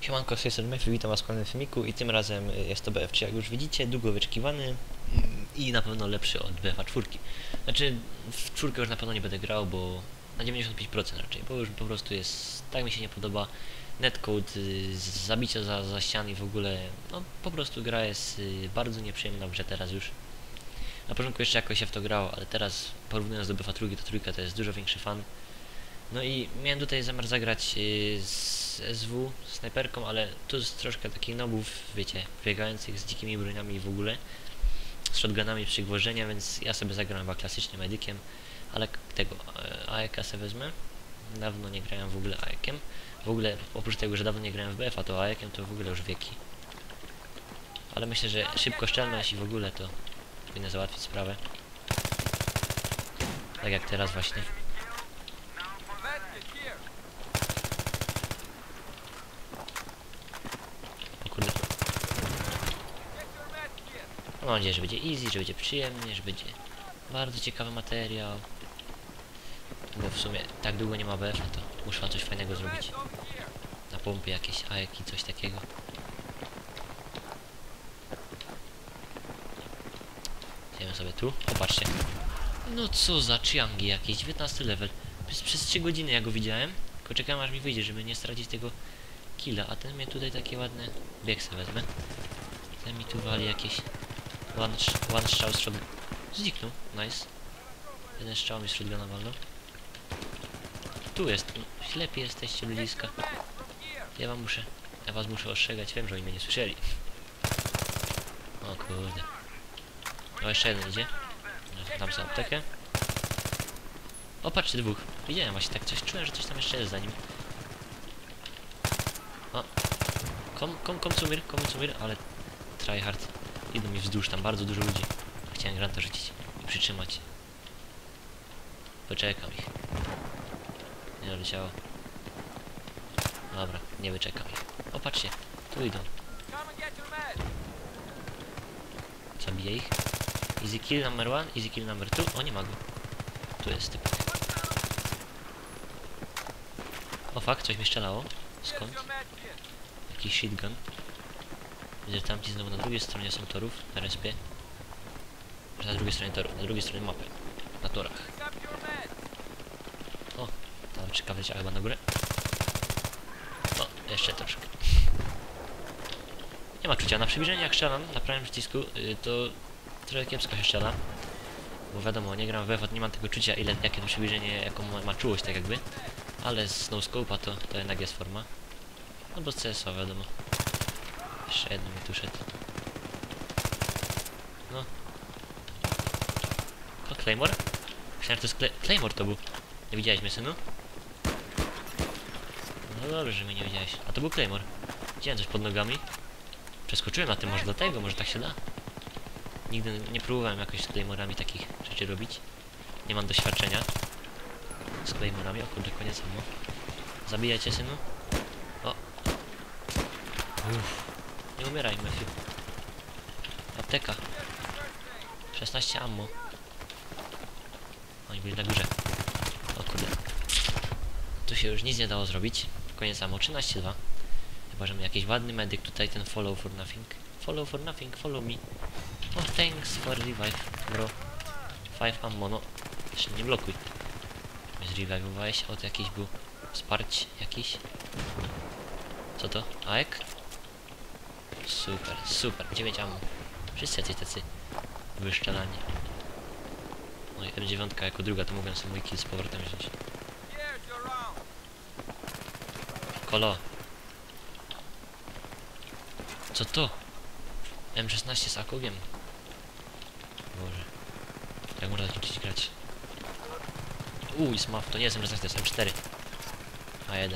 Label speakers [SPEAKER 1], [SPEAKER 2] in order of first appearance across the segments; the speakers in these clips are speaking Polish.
[SPEAKER 1] Siemanko, z tej strony Mefy, witam was w kolejnym filmiku i tym razem jest to BF3, jak już widzicie, długo wyczekiwany i na pewno lepszy od BFA 4. Znaczy, w czwórkę już na pewno nie będę grał, bo na 95% raczej, bo już po prostu jest, tak mi się nie podoba. Netcode, zabicie za ścian i w ogóle, no po prostu gra jest bardzo nieprzyjemna w grze teraz już. Na początku jeszcze jakoś się w to grało, ale teraz porównując do BFA 2, to trójka to jest dużo większy fan. No i miałem tutaj zamiar zagrać z SW, z snajperką, ale tu jest troszkę takich nobów, wiecie, biegających z dzikimi broniami i w ogóle, z shotgunami przygwożdżenia, więc ja sobie zagram chyba klasycznie medykiem, ale tego AEK sobie wezmę. Dawno nie grałem w ogóle AEK-iem. W ogóle, oprócz tego, że dawno nie grałem w BF, a to AEK-iem to w ogóle już wieki. Ale myślę, że szybkoszczelność i w ogóle to powinno załatwić sprawę. Tak jak teraz właśnie. Kurde. Mam nadzieję, że będzie easy, że będzie przyjemnie, że będzie bardzo ciekawy materiał. Bo w sumie tak długo nie ma BF, to muszę wam coś fajnego zrobić. Na pompie jakieś AEK, coś takiego. Idziemy sobie tu. Popatrzcie. No co za chiangi jakieś, 19 level. Przez 3 godziny ja go widziałem. Tylko czekam aż mi wyjdzie, żeby nie stracić tego killa. A ten mnie tutaj takie ładne... Bieg sobie wezmę. Ten mi tu wali jakieś... One strzał z shotgun. Zniknął, nice. Jeden strzał mi z shotguna walnął. Tu jest, no, ślepi jesteście ludziska. Ja was muszę ostrzegać, wiem, że oni mnie nie słyszeli. O kurde. O, jeszcze jeden idzie. Dam sobie aptekę. O, patrzcie, dwóch. Widziałem właśnie tak, coś czułem, że coś tam jeszcze jest za nim. O. Kom sumir, ale tryhard. Idą mi wzdłuż, tam bardzo dużo ludzi. Chciałem granta rzucić i przytrzymać. Poczekam ich. Nie doleciało. Dobra, nie wyczekam ich. O, patrzcie, tu idą. Zabiję ich. Easy kill number 1, easy kill number 2. O, nie ma go. Tu jest typ. O fuck, coś mi strzelało. Skąd? Jakiś shotgun. Widzę, że tamci znowu na drugiej stronie są torów, na respie. Na drugiej stronie toru, na drugiej stronie mapy. Na torach. O, ta czeka wleciała chyba na górę. O, jeszcze troszkę. Nie ma czucia. Na przybliżeniu jak strzelam, na prawym przycisku, to trochę kiepsko się strzela. Bo wiadomo, nie gram w WF, nie mam tego czucia, jakie to przybliżenie, jaką ma czułość, tak jakby. Ale z no-scope'a to jednak jest forma. No bo z CS-a wiadomo. Jeszcze jeden mi tu szedł. No. O, Claymore? Myślałem, że to jest Claymore to był. Nie widziałeś mnie, synu? No dobrze, że mnie nie widziałeś. A to był Claymore. Widziałem coś pod nogami. Przeskoczyłem na tym, może dlatego, może tak się da. Nigdy nie próbowałem jakoś z Claymorami takich rzeczy robić. Nie mam doświadczenia z Claymorami. O kurde, koniec ammo. Zabijajcie, synu. O. Uff. Nie umieraj, Matthew. Apteka. 16 ammo. Oni byli na górze. O kurde. Tu się już nic nie dało zrobić. Koniec ammo. 13-2. Chyba, że my jakiś ładny medyk. Tutaj ten follow for nothing. Follow for nothing. Follow me. Oh, thanks for revive, bro. 5 ammo. No. Jeszcze nie blokuj. Mnie zrevivowałeś. O, to jakiś był wsparcie. Jakiś. Co to? AEK? Super, super, 9 ammo. Wszyscy jacyś tacy wyszczelani. No i M9 jako druga, to mogłem sobie mój kill z powrotem wziąć. Kolo. Co to? M16 z akogiem. Boże. Jak można zacząć grać? I smaf, to nie jest M16, to jest M4. A1.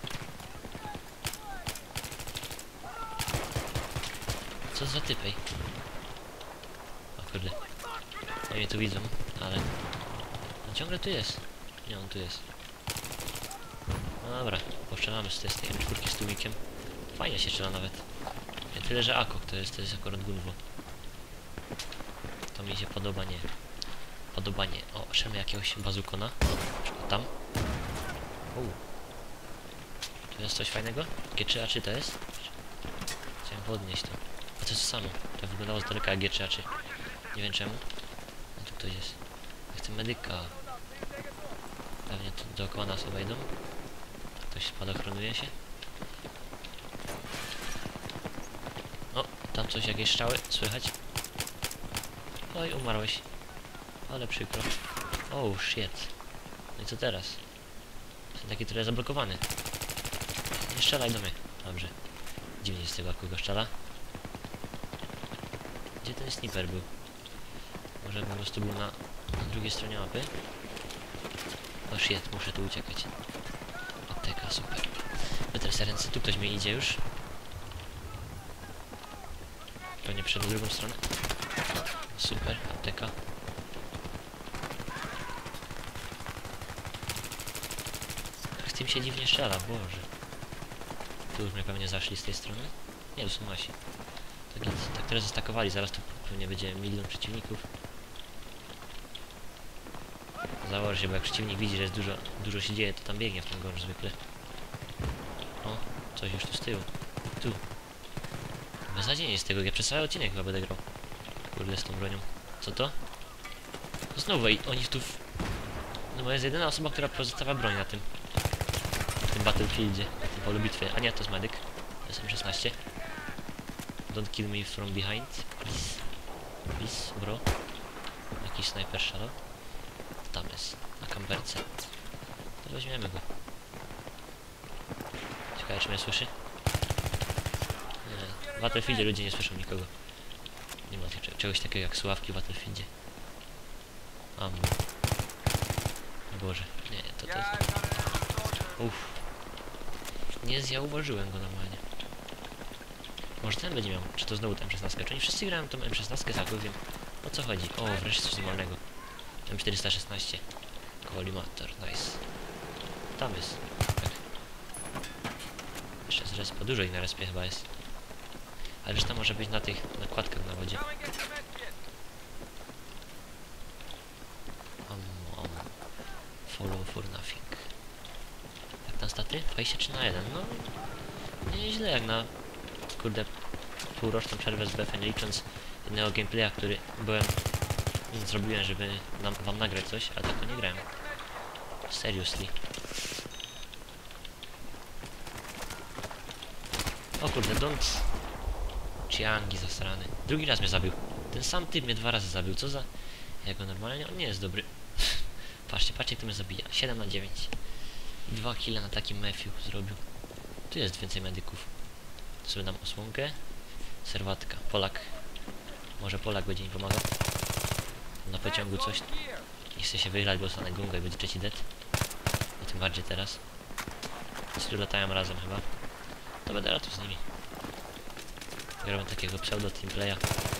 [SPEAKER 1] Co za typej? O kurde. Nie mnie tu widzą, ale... On ciągle tu jest. Nie, on tu jest. No dobra, postrzelamy z tej M4 z tłumikiem. Fajnie się strzela nawet. Nie tyle, że akok to jest akurat gunwo. To mi się podoba, nie. Podoba nie. O, szemy jakiegoś bazukona. Tam. To jest coś fajnego? G3A3 to jest? Chciałem podnieść to. A to jest to samo. To wyglądało z daleka jak G3A3. Nie wiem czemu. A tu ktoś jest. Ja chcę medyka. Pewnie tu dookoła nas obejdą. Ktoś spadochronuje się. O, tam coś, jakieś strzały, słychać. Oj, umarłeś. Ale przykro. Oh, shit. No i co teraz? Jestem taki trochę zablokowany. Nie strzelaj do mnie. Dobrze. Dziwnie z tego kogo strzela. Gdzie ten sniper był? Może po prostu był na drugiej stronie mapy? O shit, muszę tu uciekać. Apteka, super. Wytrę ręce, tu ktoś mi idzie już. Pewnie przed drugą stronę. Super, apteka. Z tym się dziwnie strzela, Boże. Tu już mnie pewnie zaszli z tej strony. Nie, to są nasi. Tak teraz zastakowali, zaraz tu pewnie będzie milion przeciwników. Założę się, bo jak przeciwnik widzi, że jest dużo się dzieje, to tam biegnie w ten gorz zwykle. O, coś już tu z tyłu. Tu. Beznadziejnie z tego, ja przez cały odcinek chyba będę grał. Kurde, z tą bronią. Co to? To znowu oni tu... No bo jest jedyna osoba, która pozostawia broń na tym Battlefieldzie, na tym polu bitwy. A nie, to jest medyk. To jest M16. Don't kill me from behind, please. Please, bro. Jakiś snajper szalał. Tam jest, na kamperce. To weźmiemy go. Ciekawe, czy mnie słyszy? Nie, w Battlefieldzie ludzie nie słyszą nikogo. Nie ma czegoś takiego jak słuchawki w Battlefieldzie. Boże, nie, to jest... Uff. Nie zauważyłem go normalnie. Może ten będzie miał, czy to znowu ten M16? Czy oni wszyscy grają tą M16 za wiem o co chodzi? O, wreszcie coś normalnego. M416. Kolimator, nice. Tam jest. Tak. Jeszcze z respa, dużo ich na respie chyba jest. Ale reszta może być na tych nakładkach na wodzie. Follow for nothing. Jak na staty? 23/1, no... Nieźle jak na... Kurde... półroczną przerwę z BF, nie licząc jednego gameplaya, który zrobiłem, żeby wam nagrać coś, ale tak to nie grałem. Seriously. O kurde, don't... Chiangi zasrany. Drugi raz mnie zabił. Ten sam typ mnie 2 razy zabił. Co za... Jak go normalnie? On nie jest dobry. Patrzcie, patrzcie jak to mnie zabija. 7/9. 2 killa na takim Matthew zrobił. Tu jest więcej medyków. Tu sobie dam osłonkę. Serwatka. Polak. Może Polak będzie mi pomagał. Na pociągu coś. Nie chcę się wychlać, bo dostanę gungę i będzie trzeci dead. No tym bardziej teraz. Ci tu latają razem chyba. To będę latał z nimi. Gramy takiego pseudo teamplaya.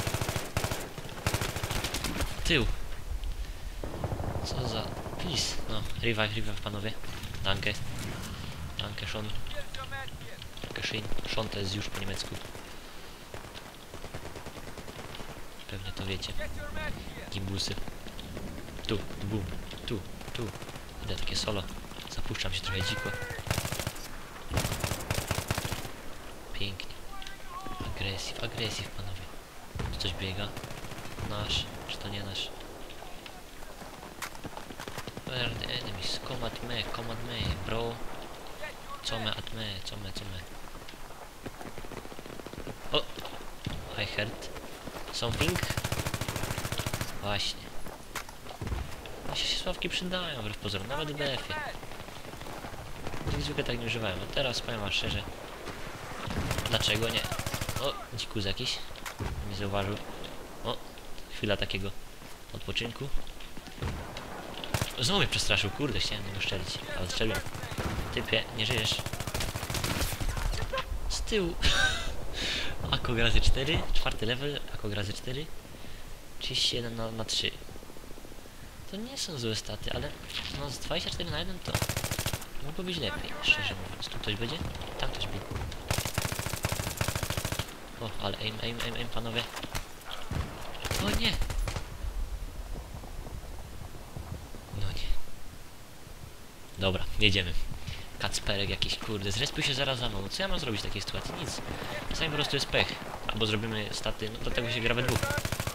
[SPEAKER 1] Tył! Co za... Please! No, revive panowie. Danke. Danke schon. Danke schön. Schon to jest już po niemiecku. Pewnie to wiecie. Gimbusy. Tu, bum, tu. Idę takie solo. Zapuszczam się trochę dziko. Pięknie. Agresyw panowie. Tu coś biega. Nasz, czy to nie nasz? Where are the enemies? Come at me, bro. Co me? O! I heard something. Właśnie. Właśnie się sławki przydają, wbrew pozorom, nawet w BF-ie. Nigdy zwykle tak nie używałem, a teraz powiem wam szczerze. Dlaczego nie? O, dzikus jakiś. Nie zauważył. O, chwila takiego odpoczynku. Znowu mnie przestraszył, kurde, chciałem go szczelić, ale strzeliłem. Typie, nie żyjesz. Z tyłu. Ako razy 4, 4. level, Ako razy 4. 31 na 3. To nie są złe staty, ale no z 24/1 to mogło być lepiej, szczerze mówiąc. Tu ktoś będzie? Tam ktoś biegł. O, ale aim, panowie. O nie! No nie. Dobra, jedziemy. Kacperek jakiś, kurde, zrespił się zaraz za mną. Co ja mam zrobić w takiej sytuacji? Nic. Czasami po prostu jest pech. Albo zrobimy staty, no dlatego się gra we dwóch.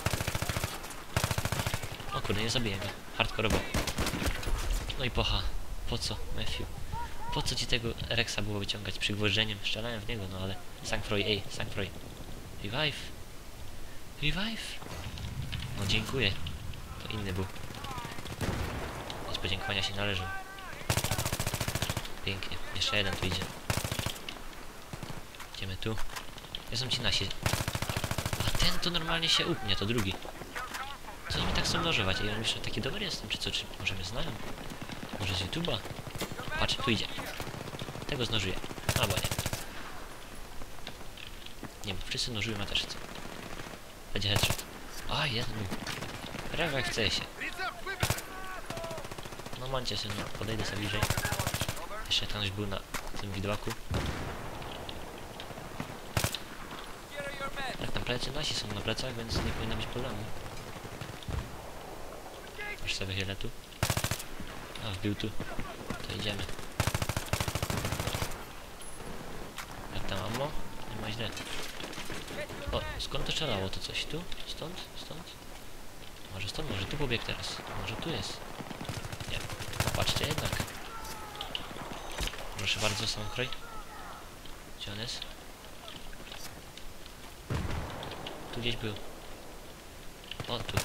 [SPEAKER 1] O kurde, nie zabiję go. Hardkorowo. No i pocha. Po co, Matthew? Po co ci tego Rexa było wyciągać przygwożdżeniem? Strzelałem w niego, no ale... Sancfroy, ej, Sancfroy. Revive. Revive. No dziękuję. To inny był. Więc podziękowania się należą. Pięknie. Jeszcze jeden tu idzie. Idziemy tu. Gdzie są ci nasi? A ten to normalnie się upnie, to drugi. Co oni mi tak chcą nożować? Ej, on jeszcze taki dobry jestem, czy co? Czy może mnie znają? Może z YouTube'a? Patrz, tu idzie. Tego znożuję. Albo nie. Nie wiem, wszyscy nożują, a też chcę. Będzie headshot. A, jeden był. Prawie chce się. No mancie się, no, podejdę sobie bliżej. Jeszcze tam już był na tym widłaku. Jak tam plecy nasi są na plecach, więc nie powinno być problemu. Aż sobie chylę tu. A, wbił tu. To idziemy. Jak tam ammo? Nie ma źle. O, skąd to strzelało? To coś tu? Stąd? Stąd? Może stąd? Może tu pobiegł teraz? Może tu jest? Nie. No patrzcie jednak. Proszę bardzo, Sancfroy. Gdzie on jest? Tu gdzieś był. O, tu.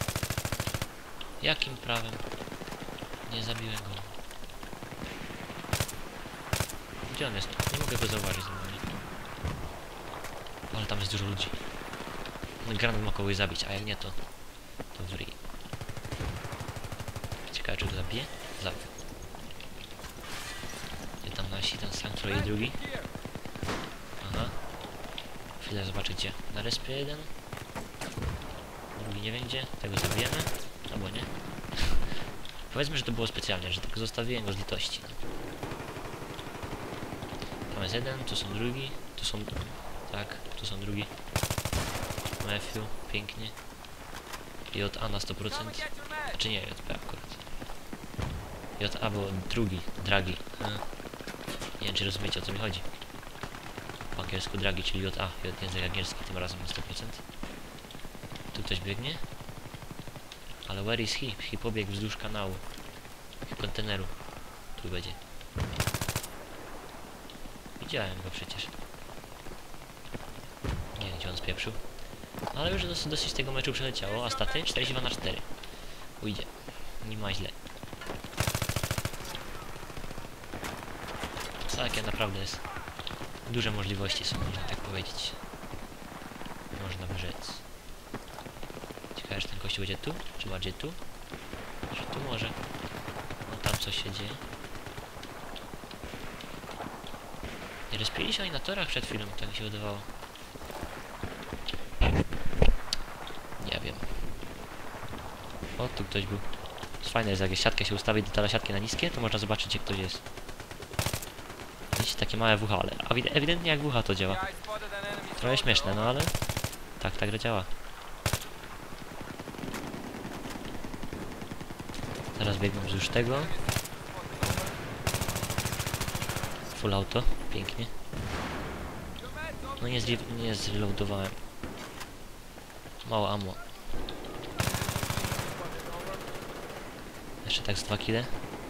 [SPEAKER 1] Jakim prawem? Nie zabiłem go. Gdzie on jest? Nie mogę go zauważyć normalnie. Ale tam jest dużo ludzi. Granat ma kogoś zabić, a jak nie to... to w ryj. Ciekawe, czy go zabije? Zabił. Gdzie tam nasi? Ten Sancfroy i drugi? Aha. Chwilę zobaczyć gdzie. Na respie jeden. Drugi nie wiem gdzie. Tego zabijemy. Albo nie. Powiedzmy, że to było specjalnie, że tak zostawiłem go z litości. No. Tam jest jeden, tu są drugi, tu są... tak, tu są drugi. Matthew, pięknie. JA na 100%. Czy nie, JP akurat. JA było drugi, dragi. Nie wiem, czy rozumiecie, o co mi chodzi. Po angielsku dragi, czyli JA, język angielski tym razem na 100%. Tu ktoś biegnie. Ale where is he? He pobiegł wzdłuż kanału. Konteneru. Tu będzie. Widziałem go przecież. Nie wiem, gdzie on spieprzył. Ale już dosyć tego meczu przeleciało. A staty? 42/4. Ujdzie. Nie ma źle. Takie naprawdę jest. Duże możliwości są, można tak powiedzieć. Można by rzec. Ciekawe, że ten kościół będzie tu? Czy bardziej tu? Że tu może. No tam coś się dzieje. Nie rozpili się oni na torach przed chwilą, tak mi się wydawało. Nie wiem. O, tu ktoś był. Fajne jest, jak siatkę się ustawi, detale siatki na niskie, to można zobaczyć, gdzie ktoś jest. Widzicie, takie małe WH, ale ewidentnie jak WH to działa. Trochę śmieszne, no ale... tak, ta gra działa. Teraz biegną wzdłuż tego. Full auto, pięknie. No nie zreloadowałem. Mało ammo. Jeszcze tak z 2 kile.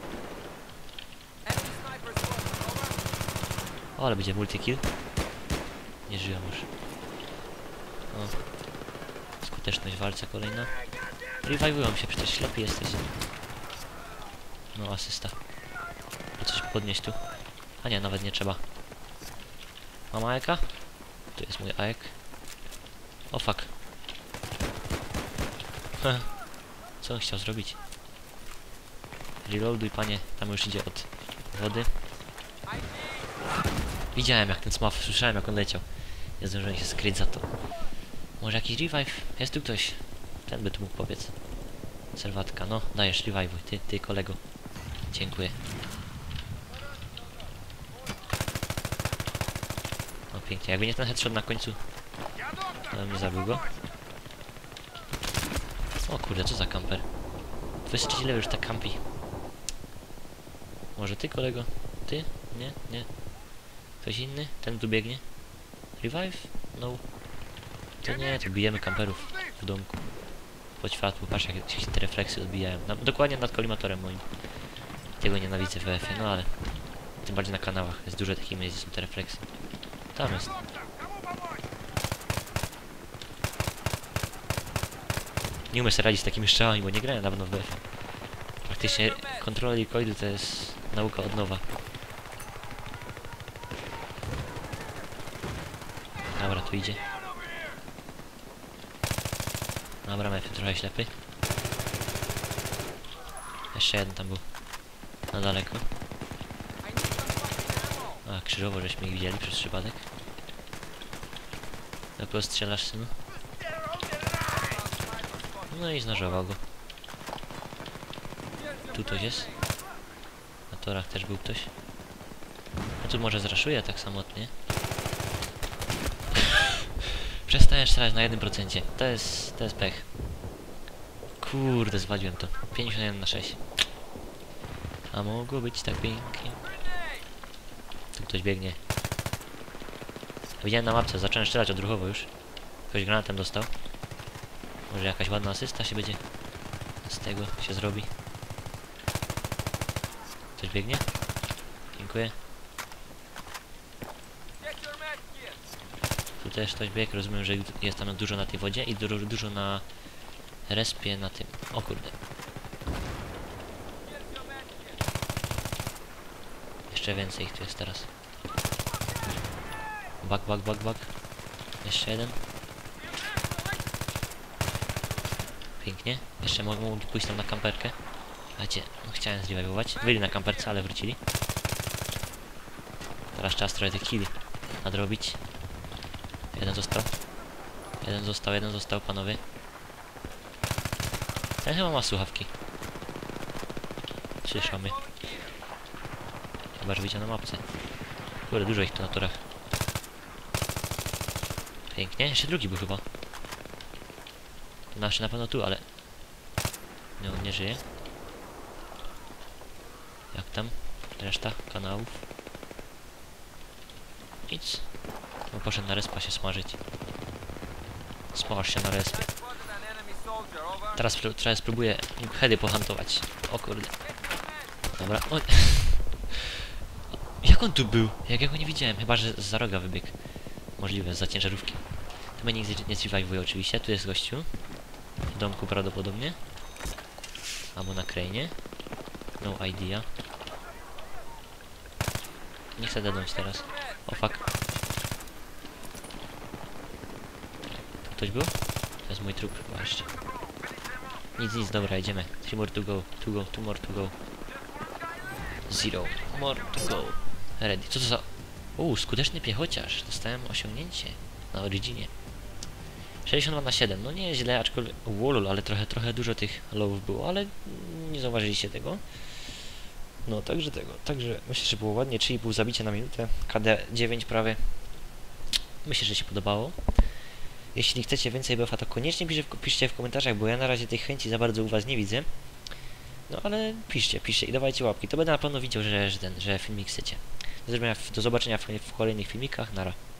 [SPEAKER 1] O, ale będzie multi-kill. Nie żyją już. O. Skuteczność w walce kolejna. Revivują się, przecież ślepy jesteś. No, asysta. To coś podnieść tu. A nie, nawet nie trzeba. Mam AEK-a? Tu jest mój AEK. O fuck. Co on chciał zrobić? Reloaduj, panie. Tam już idzie od wody. Widziałem jak ten smaf, słyszałem jak on leciał. Nie zdążyłem się skryć za to. Może jakiś revive? Jest tu ktoś. Ten by tu mógł powiedz. Serwatka, no dajesz revive, ty kolego. Dziękuję. No pięknie, jakby nie ten headshot na końcu, to bym nie zabił go. O kurde, co za kamper. 23 level już tak kampi. Może ty kolego? Ty? Nie? Nie. Ktoś inny? Ten tu biegnie? Revive? No. To nie, to bijemy kamperów w domku. Pod światło, patrz jak się te refleksy odbijają. Dokładnie nad kolimatorem moim. Tego nienawidzę w WF-ie, no ale... Tym bardziej na kanałach. Jest dużo takich miejsc, gdzie są te refleksy. Tam jest. Nie umiem sobie radzić z takimi strzałami, bo nie grałem dawno w WF-ie. Praktycznie kontrola recoilu to jest nauka od nowa. Dobra, tu idzie. Dobra, Mefy trochę ślepy. Jeszcze jeden tam był. Na daleko. A, krzyżowo żeśmy ich widzieli przez przypadek. Jak strzelasz, synu? No i znażował go. Tu ktoś jest. Na torach też był ktoś. A tu może zraszuje tak samotnie. Przestałem strzelać na 1%. To jest pech. Kurde, zwaliłem to. 51/6. A mogło być tak pięknie. Tu ktoś biegnie. Widziałem na mapce, zacząłem strzelać odruchowo już. Ktoś granatem dostał. Może jakaś ładna asysta się będzie z tego się zrobi. Ktoś biegnie? Dziękuję. Tu też ktoś biegł, rozumiem, że jest tam dużo na tej wodzie i dużo na respie na tym. O kurde. Jeszcze więcej ich tu jest teraz. Bak. Jeszcze jeden. Pięknie. Jeszcze mogli pójść tam na kamperkę. Słuchajcie, no chciałem zrevivować. Byli na kamperce, ale wrócili. Teraz czas trochę tych killi nadrobić. Jeden został, panowie. Ten chyba ma słuchawki. Słyszał mnie. Chyba, że widział na mapce. Kurde, dużo ich tu na torach. Pięknie. Jeszcze drugi był chyba. Nasz na pewno tu, ale... No, on nie żyje. Jak tam? Reszta kanałów. Nic. No, poszedł na respa się smażyć. Smaż się na respie. Teraz spróbuję heady pohantować. O kurde. Dobra. Oj. Jak on tu był? Jak ja go nie widziałem? Chyba, że za roga wybiegł. Możliwe, za ciężarówki. To mnie nikt nie zrevive'uje oczywiście. Tu jest gościu. W domku prawdopodobnie. Albo na krainie. No idea. Nie chcę dednąć teraz. O fuck. Tu ktoś był? To jest mój trup chyba jeszcze. Nic, dobra, idziemy. 3 more to go, 2 more to go. 0 more to go. Ready. Co to za... skuteczny piechociarz. Dostałem osiągnięcie na Originie. 62/7. No nie jest źle, aczkolwiek... Wolol, ale trochę dużo tych lowów było, ale nie zauważyliście tego. No, także myślę, że było ładnie. 3,5 zabicia na minutę. KD 9 prawie. Myślę, że się podobało. Jeśli chcecie więcej BF-a, to koniecznie piszcie w komentarzach, bo ja na razie tej chęci za bardzo u was nie widzę. No ale piszcie i dawajcie łapki. To będę na pewno widział, że filmik chcecie. Do zobaczenia w kolejnych filmikach. Nara.